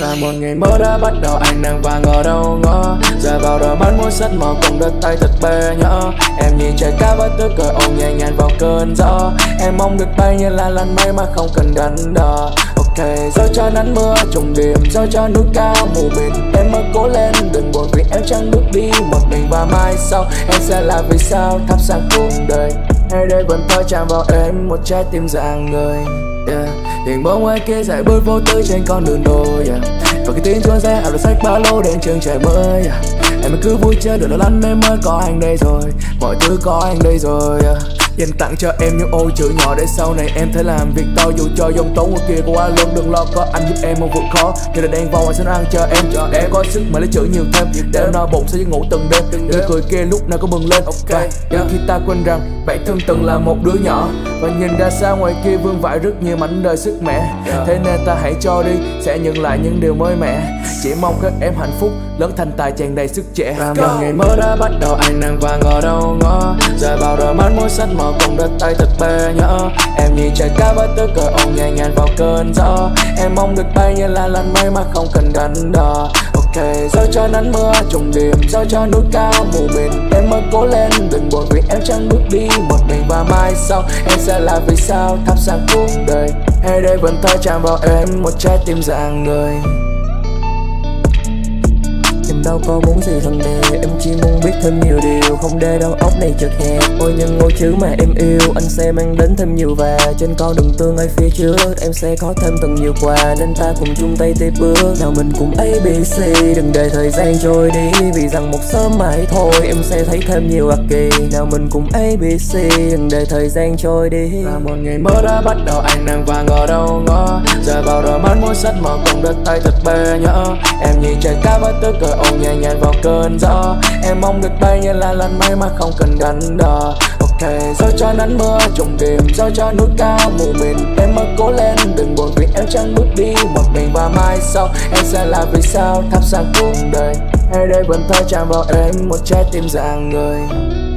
Và một ngày mới đã bắt đầu, anh đang vàng ở đâu ngỡ. Giờ vào đôi mắt muốn sắt màu cùng đất tay thật bê nhỡ. Em nhìn trời cao với tức cười ôm nhẹ nhàng vào cơn gió. Em mong được bay như là làn mây mà không cần đắn đo. Ok, dẫu cho nắng mưa trùng điểm, dẫu cho núi cao mù mịt, em mới cố lên đừng buồn vì em chẳng bước đi một mình. Và mai sau em sẽ là vì sao thắp sáng cuộc đời. Hay đây vẫn thôi chạm vào em một trái tim rạng người. Hình bóng ngoài kia dạy bước vô tư trên con đường đôi. Và cái tiếng chuông xe ảo được sách ba lô đến trường trời mới. Em cứ vui chơi đừng lo lắng em mới có anh đây rồi. Mọi thứ có anh đây rồi. Dành tặng cho em những ô chữ nhỏ để sau này em thể làm việc to. Dù cho dòng tố ngoài kia qua luôn đừng lo có anh giúp em một vượt khó. Thì là đang vào anh sẽ ăn cho em có sức mà lấy chữ nhiều thêm. Để no bụng sẽ ngủ từng đêm. Đừng cười kia lúc nào có bừng lên. Ok, khi ta quên rằng bản thân từng là một đứa nhỏ. Và nhìn ra xa ngoài kia vương vãi rất nhiều mảnh đời sức mẻ. Thế nên ta hãy cho đi, sẽ nhận lại những điều mới mẻ. Chỉ mong các em hạnh phúc, lớn thành tài tràn đầy sức trẻ. Và một ngày mới đã bắt đầu, anh đang vàng ở đâu ngỡ. Giờ vào đôi mắt muốn sắt màu cùng đất tay thật bê nhỡ. Em nhìn trời cao với tức cười ôm nhẹ nhàng vào cơn gió. Em mong được bay như là làn mây mà không cần đắn đo. Ok, dẫu cho nắng mưa trùng điểm, dẫu cho núi cao mù mịt, em mới cố lên đừng buồn vì em chẳng bước đi một mình. Và mai sau em sẽ là vì sao thắp sáng cuộc đời. Hay đây vẫn thôi chạm vào em một trái tim rạng người. Em đâu có muốn gì hơn nè, em chỉ muốn biết thêm nhiều điều, không để đầu óc này chật hẹp. Ôi những ngôi chữ mà em yêu, anh sẽ mang đến thêm nhiều. Và trên con đường tương lai phía trước, em sẽ có thêm từng nhiều quà. Nên ta cùng chung tay tiếp bước, nào mình cùng ABC. Đừng để thời gian trôi đi, vì rằng một sớm mai thôi em sẽ thấy thêm nhiều ác kỳ. Nào mình cùng ABC, đừng để thời gian trôi đi. Và một ngày mới đã bắt đầu, anh đang vàng ở đâu ngỡ. Giờ vào đôi mắt muốn sắt màu cùng đất tay thật bê nhỡ. Em nhìn trời cao với tức cười ôm nhẹ nhàng vào cơn gió. Em mong được bay như là làn mây mà không cần đắn đo. Ok, dẫu cho nắng mưa trùng điểm, dẫu cho núi cao mù mịt, em mới cố lên đừng buồn vì em chẳng bước đi một mình. Và mai sau em sẽ là vì sao thắp sáng cuộc đời. Hay đây vẫn thôi chạm vào em một trái tim rạng người.